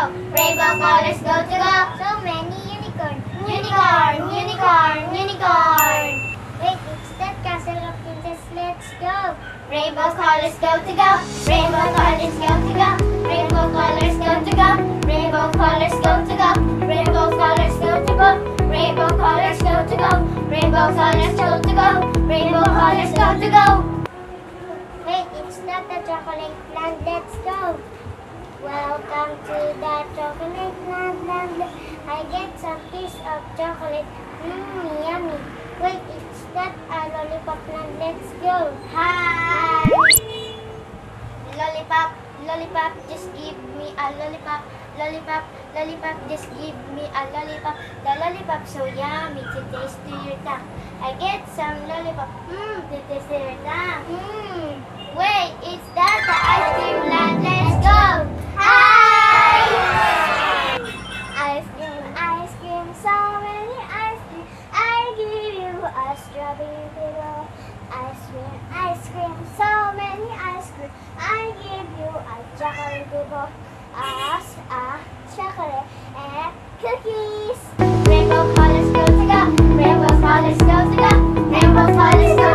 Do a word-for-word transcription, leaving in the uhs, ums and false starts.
Rainbow colors go to go. So many unicorn. Unicorn, unicorn, unicorn. Wait, it's that castle of princess. Let's go. Rainbow colors go to go. Rainbow colors go to go. Rainbow colors go to go. Rainbow colors go to go. Rainbow colors go to go. Rainbow colors go to go. Rainbow colors go to go. Rainbow colors go to go. Wait, it's not the chocolate land. Let's go. Welcome to the chocolate land. land. I get some piece of chocolate. Mmm, yummy. Wait, it's not a lollipop land. Let's go. Hi. Lollipop, lollipop, just give me a lollipop. Lollipop, lollipop, just give me a lollipop. The lollipop so yummy to taste to your tongue. I get some lollipop, mmm, to taste to your tongue. Mmm. Wait, is that the ice cream land? Let's go. Hi. Ice cream, ice cream, so many ice cream. I give you a strawberry pillow. Ice cream, ice cream, so many ice cream. I give you a chocolate pillow. Us a chocolate and cookies. Rainbow colors go to go. Rainbow colors go to go. Rainbow colors go